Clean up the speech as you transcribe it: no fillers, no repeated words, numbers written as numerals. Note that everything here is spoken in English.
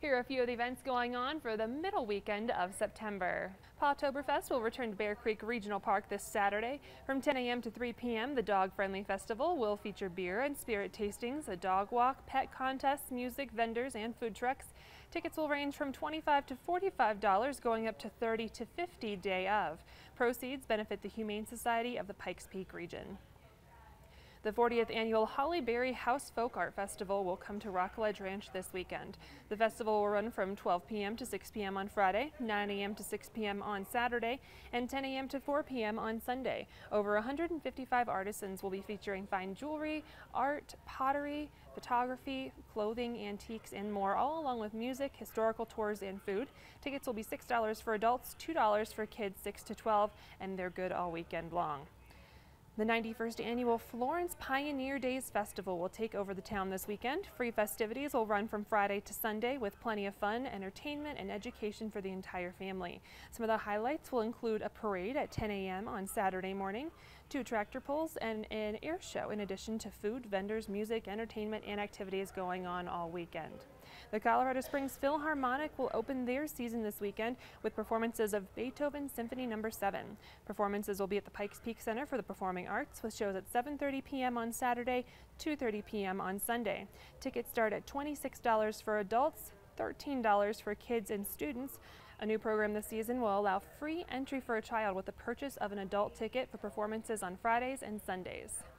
Here are a few of the events going on for the middle weekend of September. Pawtoberfest will return to Bear Creek Regional Park this Saturday. From 10 a.m. to 3 p.m., the Dog Friendly Festival will feature beer and spirit tastings, a dog walk, pet contests, music, vendors, and food trucks. Tickets will range from $25 to $45, going up to $30 to $50 day of. Proceeds benefit the Humane Society of the Pikes Peak region. The 40th annual Holly Berry House Folk Art Festival will come to Rockledge Ranch this weekend. The festival will run from 12 p.m. to 6 p.m. on Friday, 9 a.m. to 6 p.m. on Saturday, and 10 a.m. to 4 p.m. on Sunday. Over 155 artisans will be featuring fine jewelry, art, pottery, photography, clothing, antiques, and more, all along with music, historical tours, and food. Tickets will be $6 for adults, $2 for kids 6 to 12, and they're good all weekend long. The 91st annual Florence Pioneer Days Festival will take over the town this weekend. Free festivities will run from Friday to Sunday with plenty of fun, entertainment, and education for the entire family. Some of the highlights will include a parade at 10 a.m. on Saturday morning, 2 tractor pulls, and an air show, in addition to food, vendors, music, entertainment, and activities going on all weekend. The Colorado Springs Philharmonic will open their season this weekend with performances of Beethoven Symphony No. 7. Performances will be at the Pikes Peak Center for the Performing Arts, with shows at 7:30 p.m. on Saturday, 2:30 p.m. on Sunday. Tickets start at $26 for adults, $13 for kids and students. A new program this season will allow free entry for a child with the purchase of an adult ticket for performances on Fridays and Sundays.